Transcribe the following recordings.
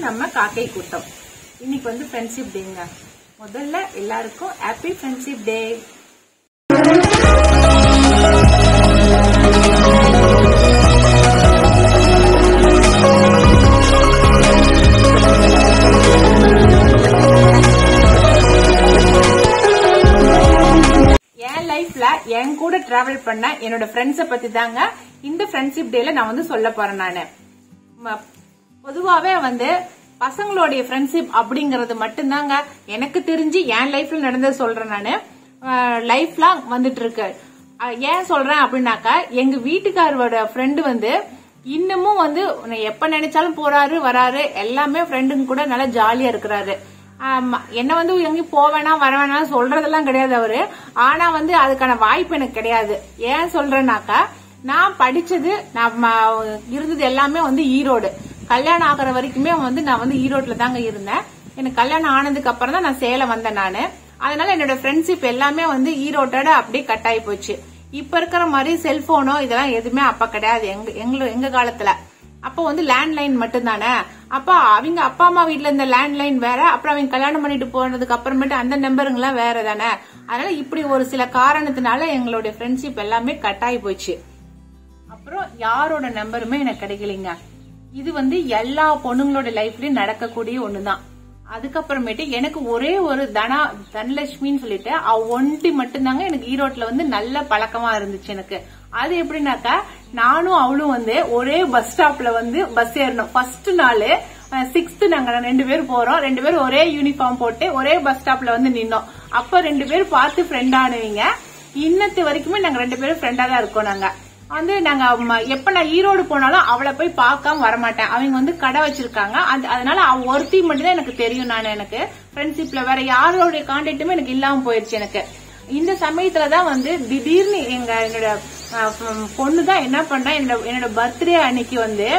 நம்ம காக்கை கூட்டம். இன்னைக்கு வந்து ஃப்ரெண்ட்ஷிப் டேங்க. முதல்ல எல்லாருக்கும் ஹாப்பி ஃப்ரெண்ட்ஷிப் டே. என் லைஃப்ல என் கூட டிராவல் பண்ண என்னோட ஃப்ரெண்ட்ஸ பத்தி தாங்க இந்த ஃப்ரெண்ட்ஷிப் டேல நான் வந்து சொல்ல போறேன். நானு பொதுவாவே வந்து பசங்களுடைய ஃப்ரெண்ட்ஷிப் அப்படிங்கறது மட்டும்தாங்க எனக்கு தெரிஞ்சு என் லைஃப்ல நடந்தது சொல்றேன். நானு லைஃப் லாங் வந்துட்டு இருக்கு. ஏன் சொல்றேன் அப்படின்னாக்கா, எங்க வீட்டுக்காரோட ஃப்ரெண்டு வந்து இன்னமும் வந்து எப்ப நினைச்சாலும் போறாரு வராரு, எல்லாமே ஃப்ரெண்டுங்க கூட நல்லா ஜாலியா இருக்கிறாரு. என்ன வந்து எங்கேயும் போவேனா வரவேனா சொல்றதெல்லாம் கிடையாது அவரு. ஆனா வந்து அதுக்கான வாய்ப்பு எனக்கு கிடையாது. ஏன் சொல்றேன்னாக்கா, நான் படிச்சது நான் இருந்தது எல்லாமே வந்து ஈரோடு. கல்யாணம் ஆகிற வரைக்குமே வந்து நான் வந்து ஈரோட்ல தாங்க இருந்தேன். எனக்கு கல்யாணம் ஆனதுக்கு அப்புறம் தான் நான் சேலம் வந்தேன் நானு. அதனால என்னோட ஃப்ரெண்ட்ஷிப் எல்லாமே வந்து ஈரோட்டோட அப்படியே கட் ஆகி போச்சு. இப்ப இருக்கிற மாதிரி செல்போனோ இதெல்லாம் எதுவுமே அப்ப கிடையாது எங்க காலத்துல. அப்ப வந்து லேண்ட்லைன் மட்டும் தானே. அப்ப அவங்க அப்பா அம்மா வீட்டுல இருந்த லேண்ட்லைன் வேற, அப்புறம் அவங்க கல்யாணம் பண்ணிட்டு போனதுக்கு அப்புறமேட்டு அந்த நம்பருங்கெல்லாம் வேற தானே. அதனால இப்படி ஒரு சில காரணத்தினால எங்களுடைய ஃப்ரெண்ட்ஷிப் எல்லாமே கட் ஆகி போச்சு. அப்புறம் யாரோட நம்பருமே எனக்கு கிடைக்கலீங்க. இது வந்து எல்லா பொண்ணுங்களோட லைஃப்லயும் நடக்கக்கூடிய ஒண்ணுதான். அதுக்கப்புறமேட்டு எனக்கு ஒரே ஒரு தனலட்சுமின்னு சொல்லிட்டு ஒண்டி மட்டும்தாங்க எனக்கு ஈரோட்ல வந்து நல்ல பழக்கமா இருந்துச்சு எனக்கு. அது எப்படின்னாக்கா, நானும் அவளும் வந்து ஒரே பஸ் ஸ்டாப்ல வந்து பஸ் ஏறணும். ஃபர்ஸ்ட் நாள் 6th நாங்க 2 பேரும் போறோம். 2 பேரும் ஒரே யூனிஃபார்ம் போட்டு ஒரே பஸ் ஸ்டாப்ல வந்து நின்னோம். அப்ப 2 பேரும் பார்த்து ஃப்ரெண்ட் ஆனவங்க. இன்னத்து வரைக்குமே நாங்க 2 பேரும் ஃப்ரெண்டா தான் இருக்கோம். நாங்க வந்து நாங்க எப்ப நான் ஈரோடு போனாலும் அவளை போய் பார்க்காம வரமாட்டேன். அவங்க வந்து கடை வச்சிருக்காங்க. அதனால அவ ஒருத்தி மட்டும் தான் எனக்கு தெரியும். நான் எனக்கு ஃப்ரெண்ட்ஷிப்ல வேற யாரோடைய கான்டாக்டுமே எனக்கு இல்லாம போயிருச்சு எனக்கு. இந்த சமயத்துலதான் வந்து திடீர்னு என்னோட பொண்ணுதான் என்ன பண்றா, என்னோட பர்த்டே அன்னைக்கு வந்து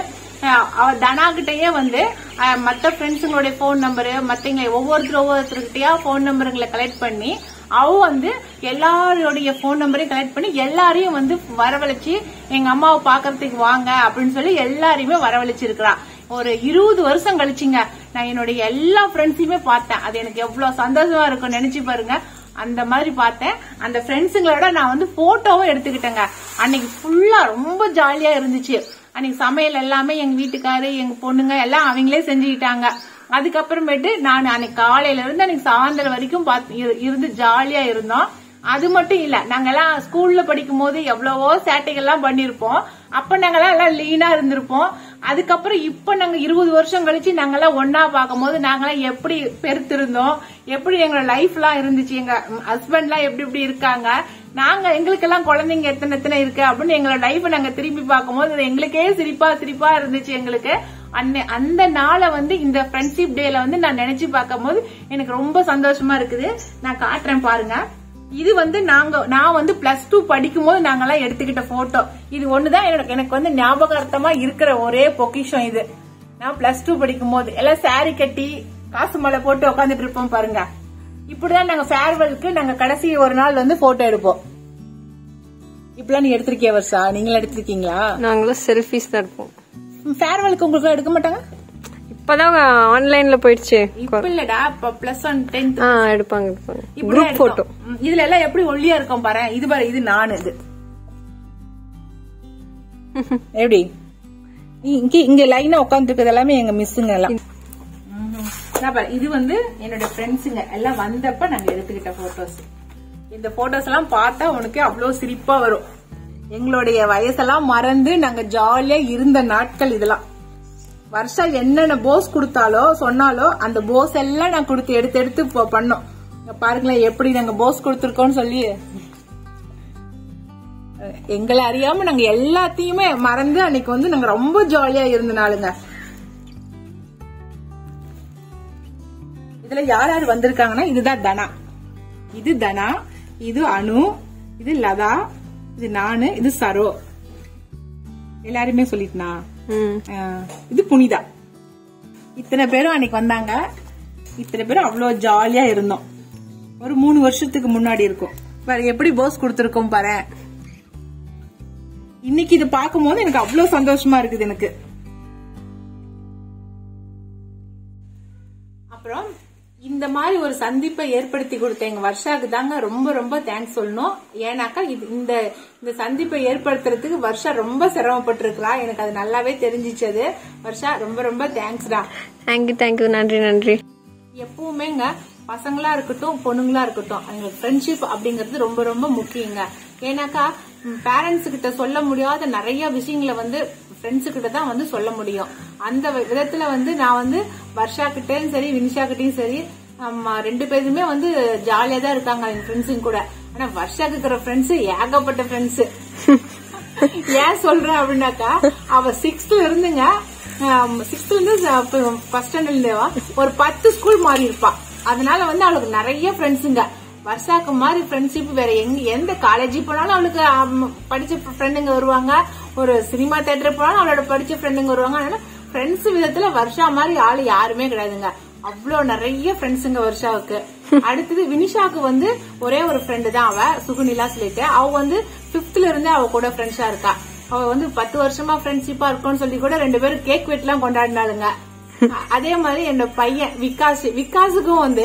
அவ தனா கிட்டயே வந்து மத்த ஃப்ரெண்ட்ஸுங்களுடைய போன் நம்பரு மத்தவங்க ஒவ்வொருத்தருக்கிட்டயா போன் நம்பருங்களை கலெக்ட் பண்ணி அவ வந்து எல்லாரோடைய போன் நம்பரையும் கலெக்ட் பண்ணி எல்லாரையும் வந்து வரவழைச்சு எங்க அம்மாவை பாக்குறதுக்கு வாங்க அப்படின்னு சொல்லி எல்லாரையுமே வரவழைச்சிருக்கிறா. ஒரு 20 வருஷம் கழிச்சுங்க நான் என்னுடைய எல்லா ஃப்ரெண்ட்ஸையுமே பார்த்தேன். அது எனக்கு எவ்வளவு சந்தோஷமா இருக்கும் நினைச்சு பாருங்க. அந்த மாதிரி பார்த்தேன். அந்த ஃப்ரெண்ட்ஸுங்களோட நான் வந்து போட்டோவும் எடுத்துக்கிட்டேங்க. அன்னைக்கு ஃபுல்லா ரொம்ப ஜாலியா இருந்துச்சு. அன்னைக்கு சமையல் எல்லாமே எங்க வீட்டுக்காரு எங்க பொண்ணுங்க எல்லாம் அவங்களே செஞ்சுக்கிட்டாங்க. அதுக்கப்புறமேட்டு நான் அன்னைக்கு காலையில இருந்து அன்னைக்கு சாயந்தரம் வரைக்கும் இருந்து ஜாலியா இருந்தோம். அது மட்டும் இல்ல, நாங்க எல்லாம் ஸ்கூல்ல படிக்கும் போது எவ்வளவோ சேட்டைகள்லாம் பண்ணிருப்போம். அப்ப நாங்கெல்லாம் எல்லாம் லீனா இருந்திருப்போம். அதுக்கப்புறம் இப்ப நாங்க 20 வருஷம் கழிச்சு நாங்கெல்லாம் ஒன்னா பார்க்கும் போது நாங்கெல்லாம் எப்படி பெருத்திருந்தோம், எப்படி எங்களோட லைஃப் எல்லாம் இருந்துச்சு, எங்க ஹஸ்பண்ட் எல்லாம் எப்படி இருக்காங்க, நாங்க எங்களுக்கெல்லாம் குழந்தைங்க எத்தனை இருக்கு அப்படின்னு எங்களோட லைஃப் நாங்க திரும்பி பார்க்கும் போது எங்களுக்கே சிரிப்பா இருந்துச்சு எங்களுக்கு. அந்த நாளை வந்து இந்த ஃப்ரெண்ட்ஷிப் டேல வந்து நான் நினைச்சு பார்க்கும் போது எனக்கு ரொம்ப சந்தோஷமா இருக்குது. நான் காட்டுறேன் பாருங்க. இது வந்து நான் வந்து +2 படிக்கும் போது நாங்கெல்லாம் எடுத்துக்கிட்ட போட்டோ. இது ஒண்ணுதான் எனக்கு வந்து ஞாபகார்த்தமா இருக்கிற ஒரே பொக்கிஷம் இது. நான் +2 படிக்கும் போது எல்லாம் சாரி கட்டி காசு மலை போட்டு உட்காந்துட்டு இருப்போம் பாருங்க. இப்படிதான் நாங்க ஃபேர்வெலுக்கு நாங்க கடைசி ஒரு நாள் வந்து போட்டோ எடுப்போம். இப்பெல்லாம் நீ எடுத்திருக்கிய வருஷா? நீங்களும் எடுத்திருக்கீங்களா? நாங்களும் செல்ஃபிஸ் தான் எடுப்போம். ஃபேர்வெலுக்கு உங்களுக்கு எடுக்க மாட்டாங்க? இப்பதான் ஆன்லைன்ல போயிடுச்சு. இப்ப இல்லடா, +1 10th எடுப்பாங்க. Group photo. இதுல எல்லாம் எப்படி ஒல்லியா இருக்கும் பாரு. இது பாரு, இது நான். இது எப்படி இங்க லைனா உட்கார்ந்து இருக்கிறது எல்லாமே எங்க மிஸ்ஸுங்க எல்லாம். இது வந்து என்னோட ஃப்ரெண்ட்ஸுங்க எல்லாம் வந்தப்ப நாங்க எடுத்துக்கிட்ட போட்டோஸ். இந்த போட்டோஸ் எல்லாம் பார்த்தா உனக்கு அவ்வளவு சிரிப்பா வரும். எங்களுடைய வயசெல்லாம் மறந்து நாங்க ஜாலியா இருந்த நாட்கள் இதெல்லாம். வருஷம் என்னென்ன போஸ் கொடுத்தாலோ சொன்னாலோ அந்த போஸ் எல்லாம் நான் கொடுத்து எடுத்து பண்ணோம். பாருங்களேன் எப்படி நாங்க போஸ் கொடுத்துருக்கோம்னு சொல்லி. எங்களை அறியாம நாங்க எல்லாத்தையுமே மறந்து அன்னைக்கு வந்து நாங்க ரொம்ப ஜாலியா இருந்த நாளுங்க. இதுல யார் யார் வந்திருக்காங்கன்னா, இதுதான் தனா, இது தனா, இது அனு, இது லதா, இது நானு, இது சரோ. எல்லாருமே சொல்லிட்டுனா. இது புனிதா. இத்தனை பேரும் அன்னைக்கு வந்தாங்க. இத்தனை பேரும் அவ்வளவு ஜாலியா இருந்தோம். ஒரு 3 வருஷத்துக்கு முன்னாடி இருக்கும். எப்படி போஸ் கொடுத்திருக்கோம் பாரு. இன்னைக்கு இது பார்க்கும் போது எனக்கு அவ்வளவு சந்தோஷமா இருக்குது எனக்கு. அப்புறம் இந்த மாதிரி ஒரு சந்திப்பை ஏற்படுத்தி கொடுத்த எங்க வர்ஷாக்கு தாங்க ரொம்ப ரொம்ப தேங்க்ஸ் சொல்லணும். ஏன்னாக்கா இந்த சந்திப்பை ஏற்படுத்துறதுக்கு வர்ஷா ரொம்ப சிரமப்பட்டு இருக்கிறா. எனக்கு அது நல்லாவே தெரிஞ்சிச்சது. வர்ஷா ரொம்ப ரொம்ப தேங்க்ஸ்டா. தேங்க்யூ. நன்றி. எப்பவுமேங்க பசங்களா இருக்கட்டும் பொண்ணுங்களா இருக்கட்டும் அவங்களுக்கு ஃப்ரெண்ட்ஷிப் அப்படிங்கறது ரொம்ப ரொம்ப முக்கியங்க. ஏன்னாக்கா பேரண்ட்ஸ் கிட்ட சொல்ல முடியாத நிறைய விஷயங்களை வந்து ஃப்ரெண்ட்ஸ் கிட்ட தான் வந்து சொல்ல முடியும். அந்த விதத்துல வந்து நான் வந்து வர்ஷா கிட்டயும் சரி வினிஷா கிட்டயும் சரி ரெண்டு பேருமே வந்து ஜாலியா தான் இருக்காங்க என் ஃப்ரெண்ட்ஸுங்க கூட. ஆனா வர்ஷாக்கு இருக்கிற ஃப்ரெண்ட்ஸ் ஏகப்பட்ட ஃப்ரெண்ட்ஸ். ஏன் சொல்றேன் அப்படின்னாக்கா அவ 6th இருந்துங்க 6th இருந்து ஃபர்ஸ்ட் ஸ்டாண்டர்ட்லேவா ஒரு 10 ஸ்கூல் மாறி இருப்பா. அதனால வந்து அவளுக்கு நிறைய ஃப்ரெண்ட்ஸுங்க. வர்ஷாக்கு மாதிரி ஃப்ரெண்ட்ஷிப் வேற எந்த காலேஜ் போனாலும் அவளுக்கு படிச்ச ஃப்ரெண்டுங்க வருவாங்க. ஒரு சினிமா தியேட்டர் போனாலும் அவளோட படிச்ச ஃப்ரெண்டுங்க வருவாங்க. அதனால ஃப்ரெண்ட்ஸ் விதத்துல வர்ஷா மாதிரி ஆளு யாருமே கிடையாதுங்க. அவ்வளவு நிறைய ஃப்ரெண்ட்ஸுங்க வர்ஷாவுக்கு. அடுத்தது வினிஷாவுக்கு வந்து ஒரே ஒரு ஃப்ரெண்டு தான், அவ சுகுனிலா சொல்லிட்டு. அவ வந்து 5th இருந்தே அவ கூட ஃப்ரெண்ட்ஸா இருக்கா. அவ வந்து 10 வருஷமா ஃப்ரெண்ட்ஷிப்பா இருக்கும்னு சொல்லி கூட 2 பேரும் கேக் வெட்டலாம் கொண்டாடினாலுங்க. அதே மாதிரி என்னோட பையன் விகாஸுக்கும் வந்து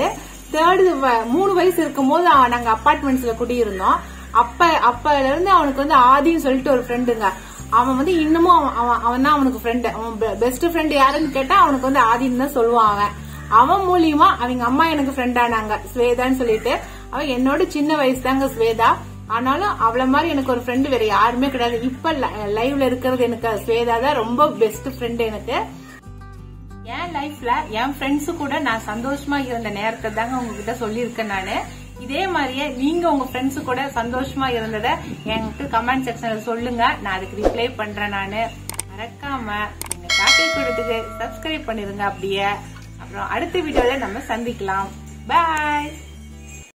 3 வயசு இருக்கும் போது நாங்க அபார்ட்மெண்ட்ஸ்ல குடியிருந்தோம். அப்பல இருந்து அவனுக்கு வந்து ஆதின்னு சொல்லிட்டு ஒரு ஃப்ரெண்டுங்க. அவன் வந்து இன்னமும் அவன் தான் அவனுக்கு ஃப்ரெண்டு. அவன் பெஸ்ட் ஃப்ரெண்ட் யாருன்னு கேட்டா அவனுக்கு வந்து ஆதின்னு தான் சொல்லுவான். அவன் மூலியமா அவங்க அம்மா எனக்கு ஃப்ரெண்ட் ஆனாங்க, ஸ்வேதான்னு சொல்லிட்டு. அவன் என்னோட சின்ன வயசு தாங்க ஸ்வேதா. ஆனாலும் அவள மாதிரி எனக்கு ஒரு ஃப்ரெண்டு வேற யாருமே கிடையாது. இப்ப லைவ்ல இருக்கிறது எனக்கு ஸ்வேதா தான் ரொம்ப பெஸ்ட் ஃப்ரெண்ட் எனக்கு. என் லைஃப்ல என் ஃப்ரெண்ட்ஸு கூட நான் சந்தோஷமா இருந்த நேரத்தை தாங்க உங்ககிட்ட சொல்லியிருக்கேன் நானு. இதே மாதிரியே நீங்க உங்க ஃப்ரெண்ட்ஸு கூட சந்தோஷமா இருந்தத என்கிட்ட கமெண்ட் செக்ஷன்ல சொல்லுங்க. நான் அதுக்கு ரிப்ளை பண்றேன். நானு மறக்காம நீங்க காப்பி கொடுத்துட்டு சப்ஸ்கிரைப் பண்ணிருங்க அப்படியே. அப்புறம் அடுத்த வீடியோல நம்ம சந்திக்கலாம். பாய்.